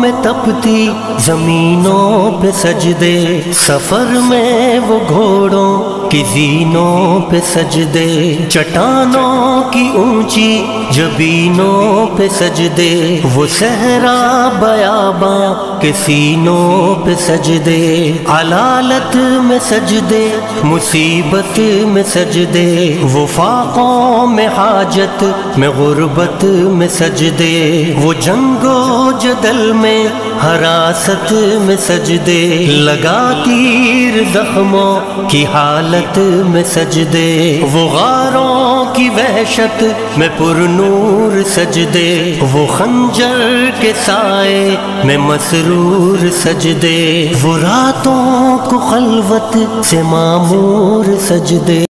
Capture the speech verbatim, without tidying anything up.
में तपती जमीनों पे सजदे, सफर में वो घोड़ों की जीनों पे सजदे, चट्टानों की ऊंची जबीनों पे सजदे, वो सहरा बयाबां के सीनों पे सजदे, अलालत में सजदे, मुसीबत में सजदे, वो फाकों में हाजत में गुर्बत में सजदे, वो जंगो जदल में हरासत में सजदे, लगा तीर जख्मों की हालत में सजदे, वो गारों की वहशत में पुरनूर सजदे, वो खंजर के साए में मसरूर सजदे, वो रातों को खलवत से मामूर सजदे।